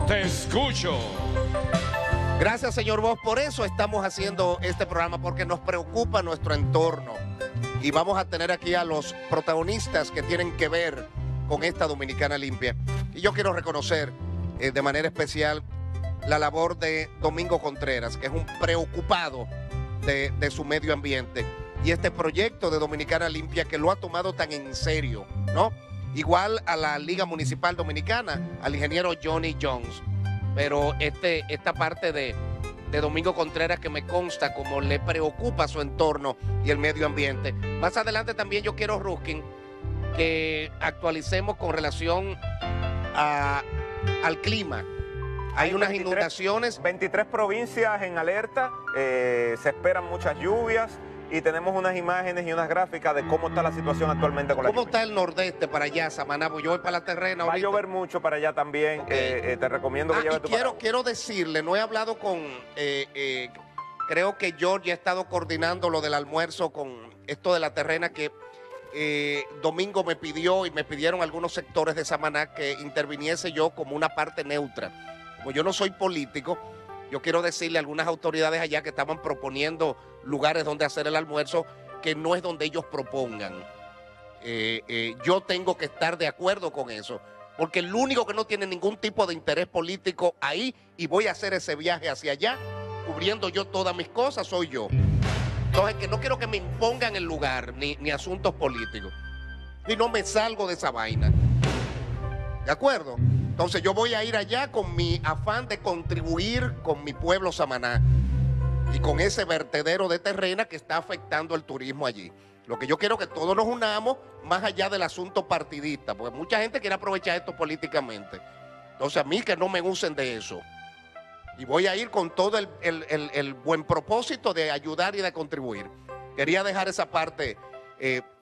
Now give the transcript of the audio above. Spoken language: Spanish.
Te escucho. Gracias, señor Bosch. Por eso estamos haciendo este programa, porque nos preocupa nuestro entorno. Y vamos a tener aquí a los protagonistas que tienen que ver con esta Dominicana Limpia. Y yo quiero reconocer de manera especial la labor de Domingo Contreras, que es un preocupado de su medio ambiente. Y este proyecto de Dominicana Limpia, que lo ha tomado tan en serio, ¿no? Igual a la Liga Municipal Dominicana, al ingeniero Johnny Jones. Pero esta parte de Domingo Contreras, que me consta como le preocupa su entorno y el medio ambiente. Más adelante también yo quiero, Ruskin, que actualicemos con relación al clima. Hay unas 23, inundaciones. 23 provincias en alerta, se esperan muchas lluvias y tenemos unas imágenes y unas gráficas de cómo está la situación actualmente con la ¿Cómo lluvia. está el nordeste para allá, Samaná? Yo voy para la terrena Va a ahorita. llover mucho para allá también, Okay. te recomiendo que lleves tu paraguas. Quiero decirle, no he hablado con... creo que George ha estado coordinando lo del almuerzo con esto de la terrena, que Domingo me pidió y me pidieron algunos sectores de Samaná que interviniese yo como una parte neutra. Como yo no soy político, yo quiero decirle a algunas autoridades allá que estaban proponiendo lugares donde hacer el almuerzo, que no es donde ellos propongan. Yo tengo que estar de acuerdo con eso, porque el único que no tiene ningún tipo de interés político ahí, y voy a hacer ese viaje hacia allá, cubriendo yo todas mis cosas, soy yo. Entonces, que no quiero que me impongan el lugar, ni asuntos políticos. Y no me salgo de esa vaina. ¿De acuerdo? Entonces yo voy a ir allá con mi afán de contribuir con mi pueblo Samaná y con ese vertedero de terrena que está afectando el turismo allí. Lo que yo quiero es que todos nos unamos más allá del asunto partidista, porque mucha gente quiere aprovechar esto políticamente. Entonces a mí que no me usen de eso. Y voy a ir con todo el buen propósito de ayudar y de contribuir. Quería dejar esa parte